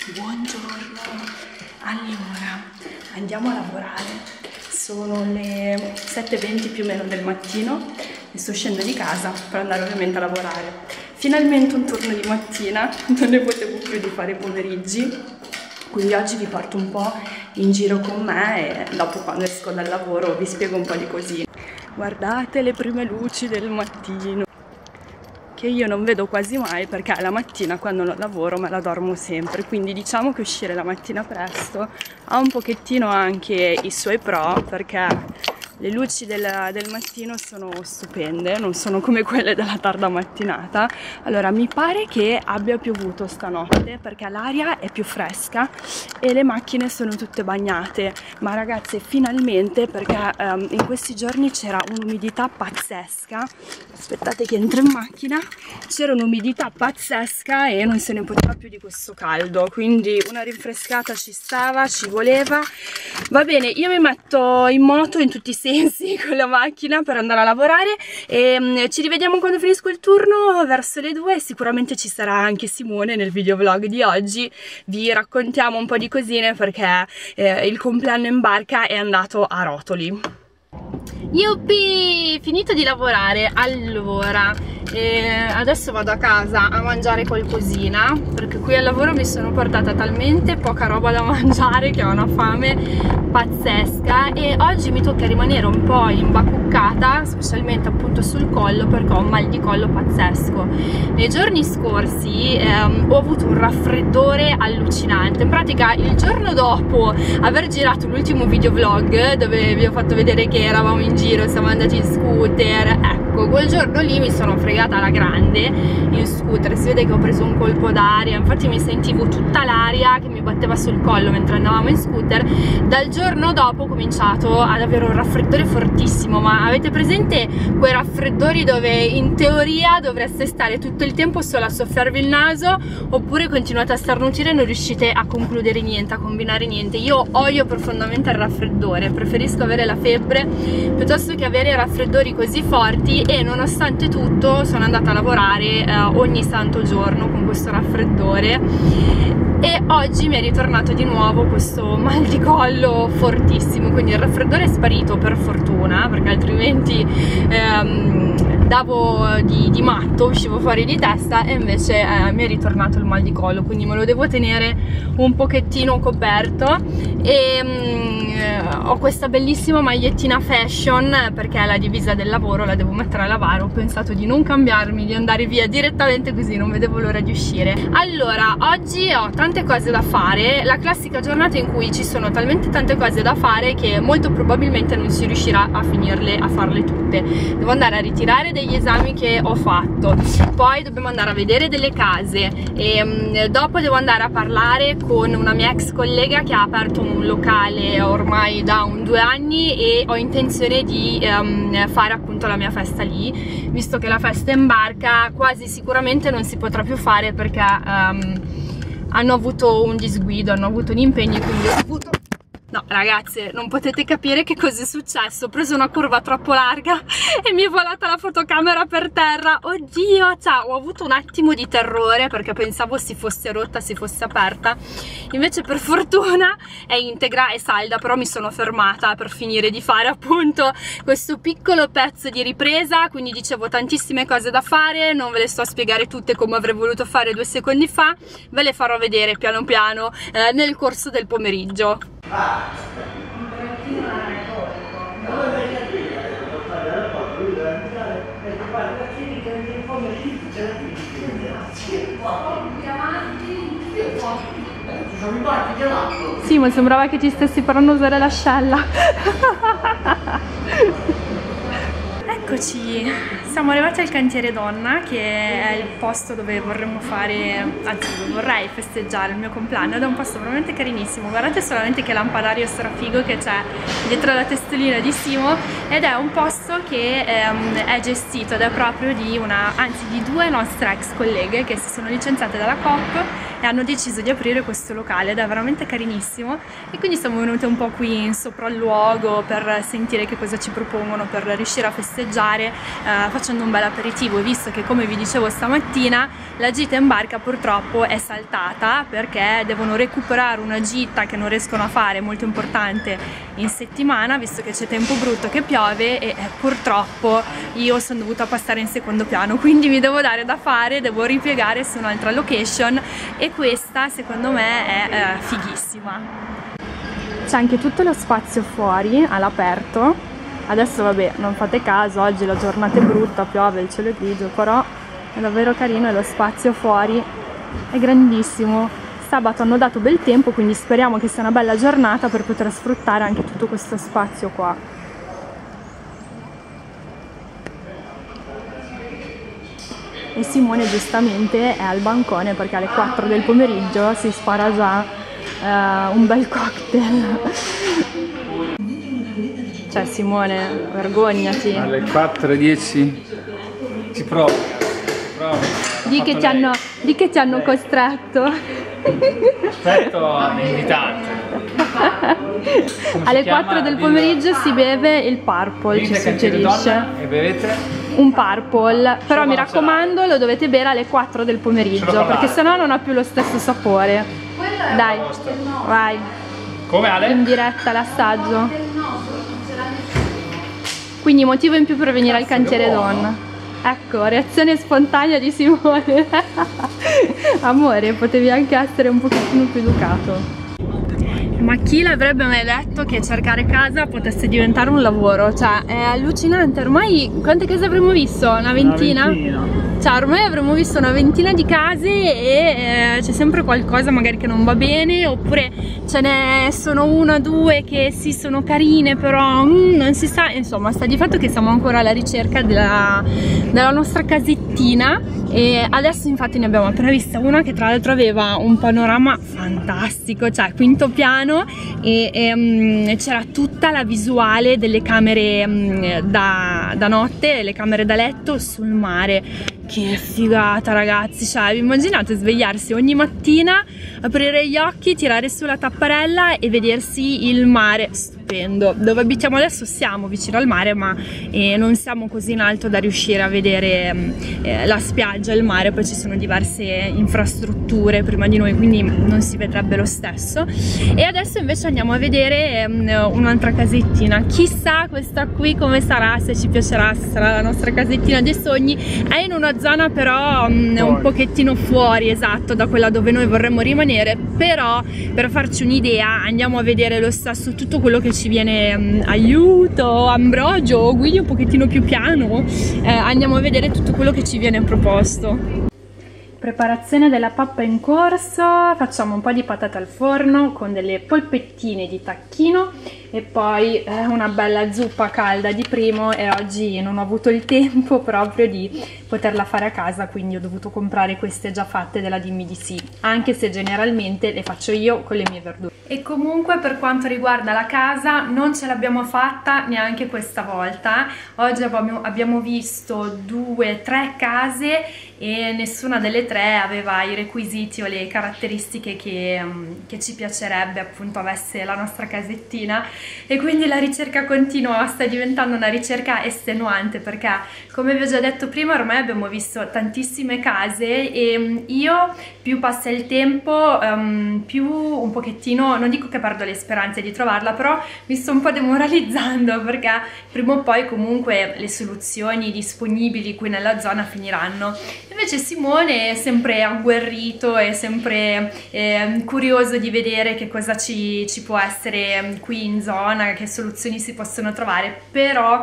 Buongiorno, allora andiamo a lavorare, sono le 7:20 più o meno del mattino e sto scendendo di casa per andare ovviamente a lavorare. Finalmente un turno di mattina, non ne potevo più di fare i pomeriggi, quindi oggi vi porto un po' in giro con me e dopo quando esco dal lavoro vi spiego un po' di cosine. Guardate le prime luci del mattino, che io non vedo quasi mai perché la mattina quando non lavoro me la dormo sempre, quindi diciamo che uscire la mattina presto ha un pochettino anche i suoi pro, perché le luci del mattino sono stupende, non sono come quelle della tarda mattinata. Allora mi pare che abbia piovuto stanotte perché l'aria è più fresca e le macchine sono tutte bagnate, ma ragazze finalmente, perché in questi giorni c'era un'umidità pazzesca, aspettate che entro in macchina, c'era un'umidità pazzesca e non se ne poteva più di questo caldo, quindi una rinfrescata ci stava, ci voleva. Va bene, io mi metto in moto in tutti i sensi con la macchina per andare a lavorare e ci rivediamo quando finisco il turno verso le 2 e sicuramente ci sarà anche Simone nel videovlog di oggi. Vi raccontiamo un po' di cosine perché il compleanno in barca è andato a rotoli. Yuppie! Finito di lavorare, allora adesso vado a casa a mangiare qualcosina perché qui al lavoro mi sono portata talmente poca roba da mangiare che ho una fame pazzesca e oggi mi tocca rimanere un po' imbacuccata, specialmente appunto sul collo, perché ho un mal di collo pazzesco. Nei giorni scorsi ho avuto un raffreddore allucinante, in pratica il giorno dopo aver girato l'ultimo videovlog dove vi ho fatto vedere che eravamo in giro, siamo andati in scooter, ecco, quel giorno lì mi sono fregata alla grande in scooter, si vede che ho preso un colpo d'aria, infatti mi sentivo tutta l'aria che mi batteva sul collo mentre andavamo in scooter. Dal giorno dopo ho cominciato ad avere un raffreddore fortissimo, ma avete presente quei raffreddori dove in teoria dovreste stare tutto il tempo solo a soffiarvi il naso oppure continuate a starnutire e non riuscite a concludere niente, a combinare niente? Io odio profondamente il raffreddore, preferisco avere la febbre piuttosto che avere raffreddori così forti e nonostante tutto sono andata a lavorare ogni santo giorno con questo raffreddore e oggi mi è ritornato di nuovo questo mal di collo fortissimo, quindi il raffreddore è sparito per fortuna perché altrimenti davo di matto, uscivo fuori di testa e invece mi è ritornato il mal di collo, quindi me lo devo tenere un pochettino coperto e ho questa bellissima magliettina fashion perché è la divisa del lavoro, la devo mettere a lavare, ho pensato di non cambiarmi, di andare via direttamente così, non vedevo l'ora di uscire. Allora, oggi ho tante cose da fare, la classica giornata in cui ci sono talmente tante cose da fare che molto probabilmente non si riuscirà a finirle, a farle tutte. Devo andare a ritirare degli esami che ho fatto, poi dobbiamo andare a vedere delle case e dopo devo andare a parlare con una mia ex collega che ha aperto un locale ormai da 2 anni e ho intenzione di fare appunto la mia festa lì, visto che la festa in barca quasi sicuramente non si potrà più fare perché hanno avuto un disguido, hanno avuto un impegno e quindi ho dovuto... No ragazze, non potete capire che cosa è successo, ho preso una curva troppo larga e mi è volata la fotocamera per terra, oddio, cioè ho avuto un attimo di terrore perché pensavo si fosse rotta, si fosse aperta, invece per fortuna è integra e salda, però mi sono fermata per finire di fare appunto questo piccolo pezzo di ripresa, quindi dicevo tantissime cose da fare, non ve le sto a spiegare tutte come avrei voluto fare 2 secondi fa, ve le farò vedere piano piano nel corso del pomeriggio. Sì, ma sembrava che ci stessi per annusare l'ascella. Eccoci, siamo arrivati al cantiere donna, che è il posto dove vorremmo fare, anzi dove vorrei festeggiare il mio compleanno, ed è un posto veramente carinissimo. Guardate solamente che lampadario strafigo che c'è dietro la testolina di Simo, ed è un posto che è gestito ed è proprio di una, anzi di 2 nostre ex colleghe che si sono licenziate dalla Coop e hanno deciso di aprire questo locale ed è veramente carinissimo, e quindi siamo venute un po' qui in sopralluogo per sentire che cosa ci propongono per riuscire a festeggiare facendo un bel aperitivo. E visto che, come vi dicevo stamattina, la gita in barca purtroppo è saltata perché devono recuperare una gita che non riescono a fare, molto importante, in settimana, visto che c'è tempo brutto, che piove, e purtroppo io sono dovuta passare in secondo piano, quindi mi devo dare da fare, devo ripiegare su un'altra location, e questa secondo me è fighissima. C'è anche tutto lo spazio fuori all'aperto. Adesso vabbè, non fate caso, oggi la giornata è brutta, piove, il cielo è grigio, però è davvero carino e lo spazio fuori è grandissimo. Sabato hanno dato bel tempo, quindi speriamo che sia una bella giornata per poter sfruttare anche tutto questo spazio qua. E Simone giustamente è al bancone perché alle 4 del pomeriggio si spara già un bel cocktail. Cioè Simone, vergognati. Alle 4:10 ci provo. Di che ti hanno costretto. Aspetto l'invitante. Alle 4 del pomeriggio si beve il purple, ci suggerisce. E bevete? Un purple, però mi raccomando lo dovete bere alle 4 del pomeriggio perché sennò non ha più lo stesso sapore. Dai, vai. Come Ale? In diretta l'assaggio. Quindi motivo in più per venire al Cantiere Donna. Ecco, reazione spontanea di Simone. Amore, potevi anche essere un pochettino più educato. Ma chi l'avrebbe mai detto che cercare casa potesse diventare un lavoro? Cioè, è allucinante. Ormai quante case avremmo visto? Una ventina? Cioè, ormai avremmo visto una ventina di case e c'è sempre qualcosa magari che non va bene, oppure ce ne sono una o due che sì, sono carine, però non si sa. Insomma, sta di fatto che siamo ancora alla ricerca della nostra casettina, e adesso infatti ne abbiamo appena vista una che tra l'altro aveva un panorama fantastico, cioè quinto piano, e c'era tutta la visuale delle camere da notte, le camere da letto sul mare. Che figata, ragazzi, cioè vi immaginate svegliarsi ogni mattina, aprire gli occhi, tirare su la tapparella e vedersi il mare? Stupendo. Dove abitiamo adesso siamo vicino al mare, ma non siamo così in alto da riuscire a vedere la spiaggia e il mare, poi ci sono diverse infrastrutture prima di noi, quindi non si vedrebbe lo stesso. E adesso invece andiamo a vedere un'altra casettina. Chissà questa qui come sarà, se ci piacerà, se sarà la nostra casettina dei sogni. È in una zona però un pochettino fuori, esatto, da quella dove noi vorremmo rimanere, però per farci un'idea andiamo a vedere lo stesso tutto quello che ci viene. Aiuto Ambrogio, guidi un pochettino più piano. Andiamo a vedere tutto quello che ci viene proposto. Preparazione della pappa in corso, facciamo un po' di patate al forno con delle polpettine di tacchino e poi una bella zuppa calda di primo, e oggi non ho avuto il tempo proprio di poterla fare a casa, quindi ho dovuto comprare queste già fatte della Dimmi di Sì, anche se generalmente le faccio io con le mie verdure. E comunque per quanto riguarda la casa non ce l'abbiamo fatta neanche questa volta. Oggi abbiamo visto 2-3 case e nessuna delle tre aveva i requisiti o le caratteristiche che ci piacerebbe appunto avesse la nostra casettina, e quindi la ricerca continua sta diventando una ricerca estenuante, perché come vi ho già detto prima ormai abbiamo visto tantissime case e io più passa il tempo più un pochettino, non dico che perdo le speranze di trovarla, però mi sto un po' demoralizzando, perché prima o poi comunque le soluzioni disponibili qui nella zona finiranno. Invece Simone è sempre agguerrito, è sempre curioso di vedere che cosa ci può essere qui in zona, che soluzioni si possono trovare, però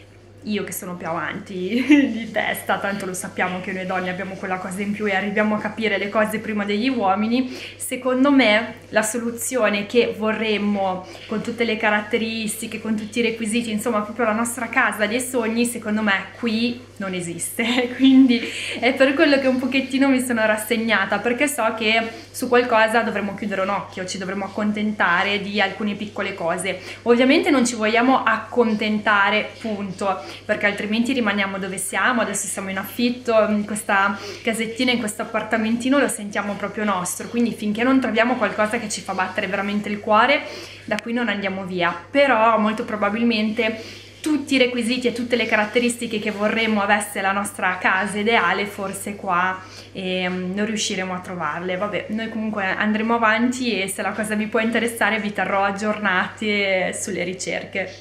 io che sono più avanti di testa, tanto lo sappiamo che noi donne abbiamo quella cosa in più e arriviamo a capire le cose prima degli uomini, secondo me la soluzione che vorremmo, con tutte le caratteristiche, con tutti i requisiti, insomma proprio la nostra casa dei sogni, secondo me qui non esiste, quindi è per quello che un pochettino mi sono rassegnata, perché so che su qualcosa dovremmo chiudere un occhio, ci dovremmo accontentare di alcune piccole cose. Ovviamente non ci vogliamo accontentare, punto, perché altrimenti rimaniamo dove siamo. Adesso siamo in affitto, in questa casettina, in questo appartamentino, lo sentiamo proprio nostro, quindi finché non troviamo qualcosa che ci fa battere veramente il cuore, da qui non andiamo via. Però molto probabilmente tutti i requisiti e tutte le caratteristiche che vorremmo avesse la nostra casa ideale, forse qua non riusciremo a trovarle. Vabbè, noi comunque andremo avanti e se la cosa vi può interessare vi terrò aggiornati sulle ricerche.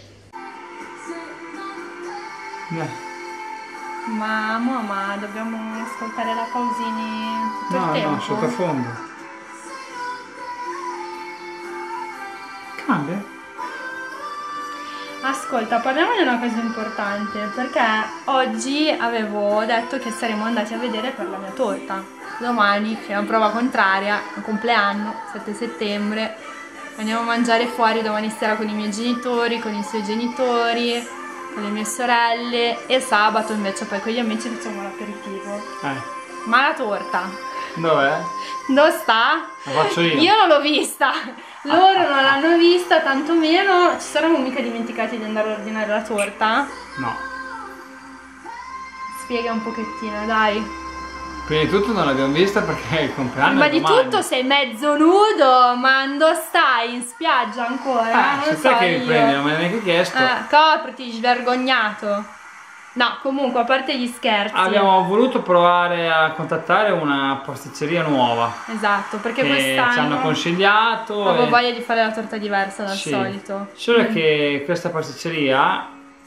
Ma dobbiamo ascoltare la Pausini tutto il tempo? No, sottofondo. Cambia? Ascolta, parliamo di una cosa importante, perché oggi avevo detto che saremmo andati a vedere per la mia torta. Domani, che è una prova contraria, un compleanno, 7 settembre, andiamo a mangiare fuori domani sera con i miei genitori, con i suoi genitori, con le mie sorelle, e sabato invece poi con gli amici facciamo l'aperitivo. Ma la torta? Dov'è? Dove sta? La faccio io. Io non l'ho vista, loro non l'hanno vista, tantomeno. Ci saremmo mica dimenticati di andare a ordinare la torta? No. Spiega un pochettino, dai. Prima di tutto non l'abbiamo vista perché è il compleanno. Ma di tutto sei mezzo nudo, ma dove stai? In spiaggia ancora? Non se so te che io. riprendi, non me l'hai neanche chiesto. Copriti, svergognato. No, comunque, a parte gli scherzi. Abbiamo voluto provare a contattare una pasticceria nuova. Esatto, perché che quest'anno ci hanno consigliato. avevo voglia di fare la torta diversa dal solito. Solo che questa pasticceria ha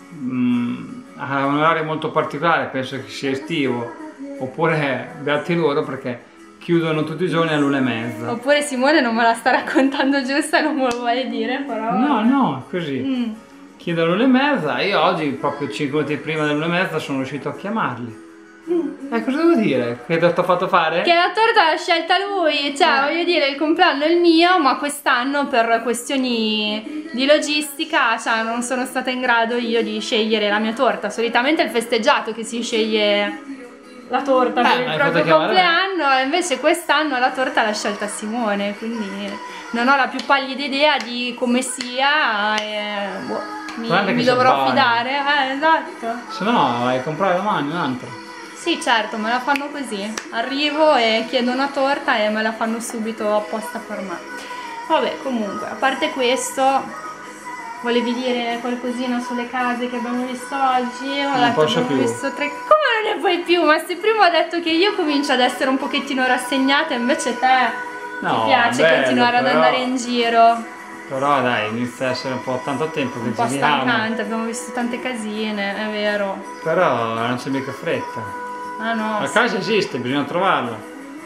un orario molto particolare, penso che sia estivo, oppure beati loro perché chiudono tutti i giorni all'1:30. Oppure Simone non me la sta raccontando giusta e non me lo vuole dire, però. No, così. Chiudono all'1:30, io oggi, proprio 5 minuti prima dell'1:30, sono riuscito a chiamarli. Cosa devo dire? Che ti ho fatto fare? Che la torta l'ha scelta lui, cioè voglio dire, il compleanno è il mio, ma quest'anno per questioni di logistica, cioè non sono stata in grado io di scegliere la mia torta. Solitamente è il festeggiato che si sceglie la torta per il proprio compleanno, e invece quest'anno la torta l'ha scelta Simone, quindi non ho la più pallida idea di come sia e mi dovrò fidare. Esatto. Se no vai a comprare domani un'altra. Sì, certo, me la fanno così. Arrivo e chiedo una torta e me la fanno subito apposta per me. Vabbè, comunque, a parte questo, volevi dire qualcosina sulle case che abbiamo visto oggi? Non posso più. Visto come non ne puoi più? Ma se prima ho detto che io comincio ad essere un pochettino rassegnata, invece te ti piace continuare ad andare in giro. Però dai, inizia a essere un po' tanto tempo che un po' giriamo. stancante, abbiamo visto tante casine, è vero. Però non c'è mica fretta. Ah no. La casa esiste, bisogna trovarla.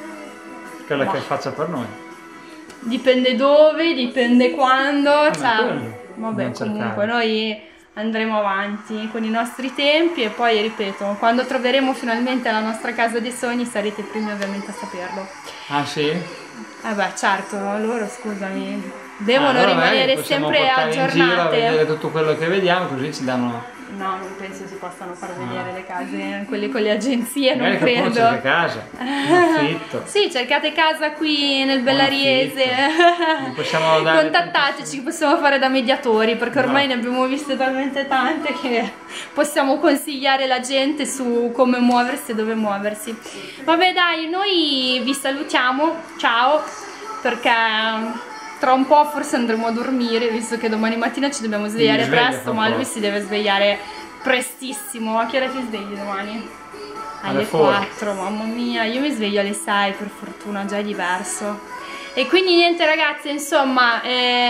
Quella che faccia per noi. Dipende dove, dipende quando, vabbè, comunque noi andremo avanti con i nostri tempi e poi ripeto, quando troveremo finalmente la nostra casa dei sogni sarete i primi ovviamente a saperlo. Ah sì? Beh certo, loro scusami, devono rimanere sempre aggiornate. In giro a vedere tutto quello che vediamo, così ci danno. No, non penso si possano far vedere le case, quelle con le agenzie, non credo. credo. Cercate casa, in affitto. Sì, cercate casa qui nel Bellariese. Possiamo dare. Contattateci, possiamo fare da mediatori, perché ormai ne abbiamo viste talmente tante che possiamo consigliare la gente su come muoversi e dove muoversi. Vabbè dai, noi vi salutiamo, ciao, perché tra un po' forse andremo a dormire, visto che domani mattina ci dobbiamo svegliare presto, ma lui si deve svegliare prestissimo. A che ora ti svegli domani? Alle 4, mamma mia, io mi sveglio alle 6, per fortuna, già è diverso. E quindi niente ragazzi, insomma,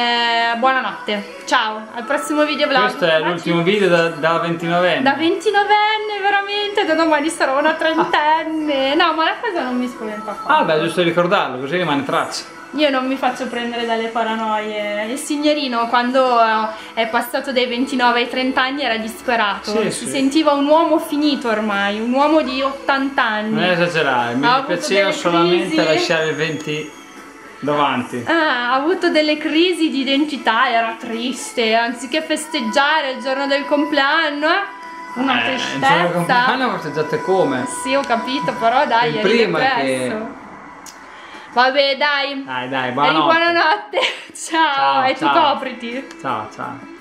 buonanotte, ciao, al prossimo video vlog. Questo è l'ultimo video da 29enne. Da 29enne, veramente, da domani sarò una trentenne. No, ma la cosa non mi spaventa affatto. Ah beh, giusto ricordarlo, così rimane traccia. Io non mi faccio prendere dalle paranoie. Il signorino quando è passato dai 29 ai 30 anni era disperato, si sentiva un uomo finito ormai, un uomo di 80 anni. Non esagerare, mi piaceva solamente lasciare 20 davanti. Ha avuto delle crisi di identità, era triste, anziché festeggiare il giorno del compleanno Una Il giorno del compleanno tristezza. festeggiate come? Sì, ho capito, però dai, Il eri prima depresso. Vabbè, dai. Dai, buonanotte. Buonanotte. Ciao, Ciao, e tu ciao. copriti. Ciao, ciao.